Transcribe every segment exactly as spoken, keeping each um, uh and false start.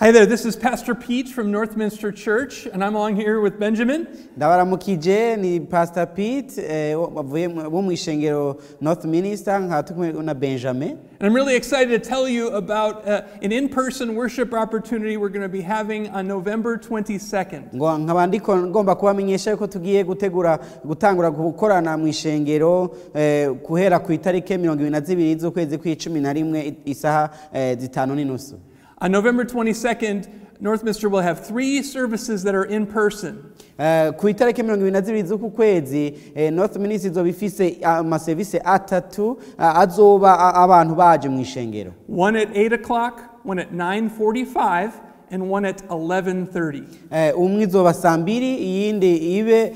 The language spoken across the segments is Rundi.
Hi there, this is Pastor Pete from Northminster Church, and I'm along here with Benjamin. Ndabaramukije ni Pastor Pete wavuye wo mu ishengero Northminster nkatukumwe na Benjamin. And I'm really excited to tell you about uh, an in-person worship opportunity we're going to be having on November twenty-second. Ngo nkaba ndiko ngomba kubamenyesha ko tugiye gutegura gutangura gukorana mu ishengero kuhera ku itarike mirongo ibiri na zibiri z'ukwezi kw'icumi na rimwe isaha zitanu n'inusu. On November twenty-second, Northminster will have three services that are in person. Ku itarike mirongo ibiri na zibiri z'uku kwezi Northminster izoba ifise amaserivisi atatu azoba abantu baje mu ishengero. One at eight o'clock, one at nine forty-five, and one at eleven thirty. Umwe izoba saa mbiri, iyindi ibe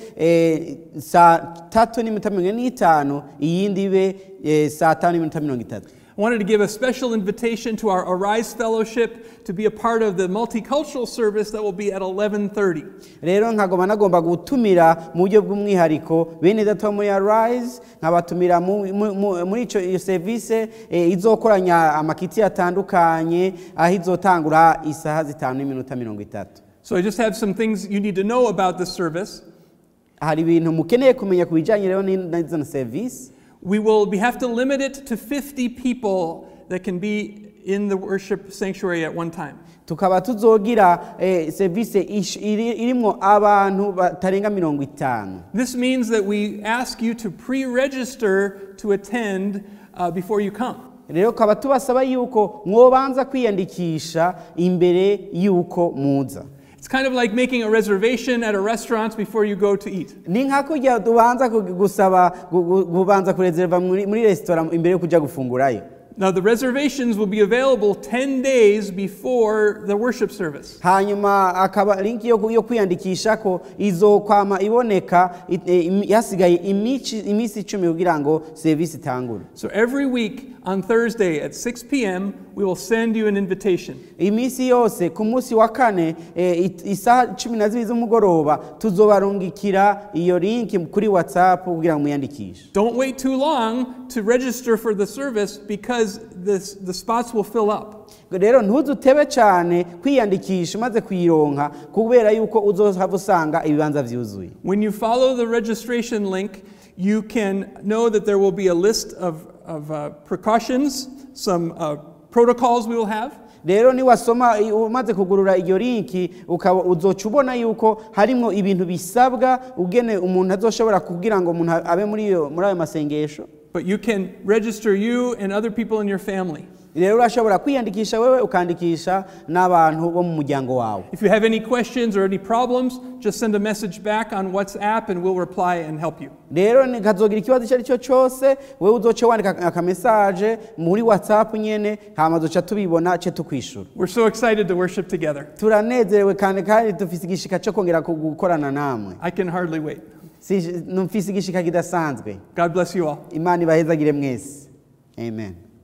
saa tatu n'iminota mirongo ine n'itanu, iyindi ibe saa tanu n'iminota mirongo itatu. I wanted to give a special invitation to our Arise Fellowship to be a part of the multicultural service that will be at eleven thirty. Rero nkagoma nagomba gutumira mu buryo bw'umwihariko bene data muri Arise nkabatumira muri ico service izokoranya amakiti atandukanye aho izotangura isaha zitanu n'iminota mirongo itatu. So I just have some things you need to know about this service. Hari ibintu mukeneye kumenya kubijanye rero n'izo service. We will we have to limit it to fifty people that can be in the worship sanctuary at one time. Tukaba tuzogira service irimo abantu batarenga mirongo itanu. This means that we ask you to pre-register to attend uh, before you come. Rero kaba tubasaba yuko mwobanza kwiyandikisha imbere yuko muza. It's kind of like making a reservation at a restaurant before you go to eat. Ni nkakujya tubanza gusaba kubanza kureserva muri restaurant imbere yo kuja gufungurayo. Now the reservations will be available ten days before the worship service. Hanyuma akaba link yo kwiyandikisha ko izokwama iboneka yasigaye imisi icumi kugira ngo service itangure. So every week on Thursday at six p m we will send you an invitation. Imisi yose ku munsi wa kane isaha cumi na zibiri z'umugoroba tuzobarungikira iyo link kuri WhatsApp kugira ngo muyandikishe. Don't wait too long to register for the service because this, the spots will fill up. Rero ntuzutebe cyane kwiyandikisha maze kuyironka kubera yuko uzohava usanga ibibanza vyuzuye. When you follow the registration link, you can know that there will be a list of, of uh, precautions, some uh, protocols we will have. Rero ni wasoma umaze kugurura iyo linki ukaba uzoca ubona yuko harimo ibintu bisabwa ugene umuntu azoshobora kugira ngo umuntu abe muri iyo muri ayo masengesho. But you can register you and other people in your family. Rero urashobora kwiyandikisha wewe ukandikisha n'abantu bo mu muryango wawe. If you have any questions or any problems, just send a message back on WhatsApp and we'll reply and help you. Rero nikazogira ikibazo icyo aricyo cyose wewe uzoce wandika aka message muri WhatsApp nyene hama zoca tubibona ce tukwishura. We're so excited to worship together. Turanezerewe kandi kandi dufise igishika cyo kongera gukorana namwe. I can hardly wait. Si numfise igishika kidasanzwe. God bless you all. Imana ibahezagire mwese. Amen.